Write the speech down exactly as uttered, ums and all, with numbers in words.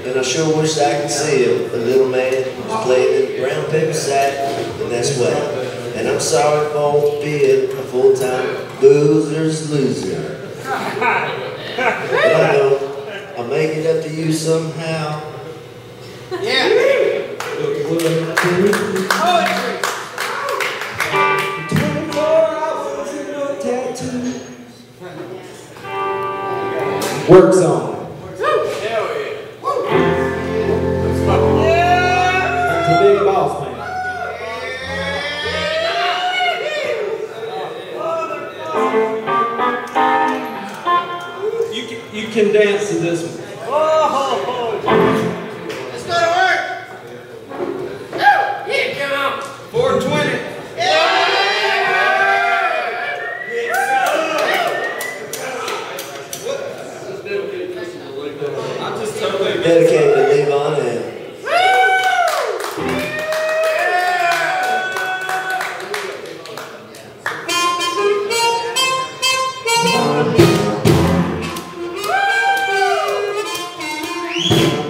And I sure wish I could see him, a little man who's playing the brown paper sack, and that's well. And I'm sorry for being a full-time boozer's loser. But I know I'll make it up to you somehow. Yeah. Poetry. twenty-four hours in no tattoo. Work song. The big boss man. You can, you can dance to this one. Let's go to work. Yeah, come on. four twenty. I'm just totally Dedicated to Levon and Thank you.